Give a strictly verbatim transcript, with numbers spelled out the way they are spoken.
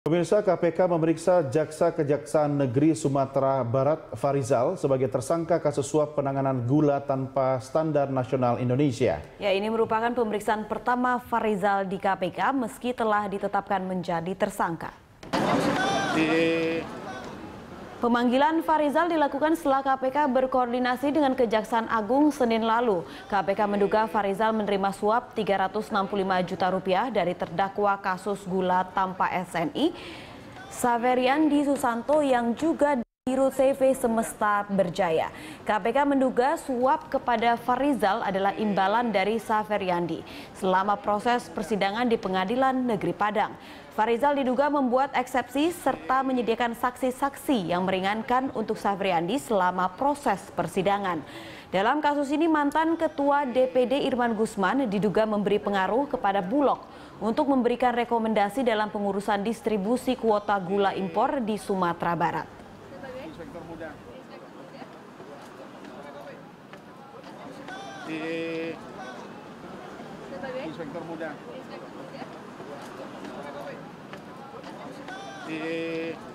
Pemirsa, K P K memeriksa Jaksa Kejaksaan Negeri Sumatera Barat Farizal sebagai tersangka kasus suap penanganan gula tanpa standar nasional Indonesia. Ya, ini merupakan pemeriksaan pertama Farizal di K P K meski telah ditetapkan menjadi tersangka. Di... Pemanggilan Farizal dilakukan setelah K P K berkoordinasi dengan Kejaksaan Agung Senin lalu. K P K menduga Farizal menerima suap tiga ratus enam puluh lima juta rupiah dari terdakwa kasus gula tanpa S N I, Saveriandi Susanto yang juga Dirut C V Semesta Berjaya. K P K menduga suap kepada Farizal adalah imbalan dari Saveriandi selama proses persidangan di Pengadilan Negeri Padang. Farizal diduga membuat eksepsi serta menyediakan saksi-saksi yang meringankan untuk Saveriandi selama proses persidangan. Dalam kasus ini mantan Ketua D P D Irman Gusman diduga memberi pengaruh kepada Bulog untuk memberikan rekomendasi dalam pengurusan distribusi kuota gula impor di Sumatera Barat. Inspektor muda. Di Inspektor muda. Di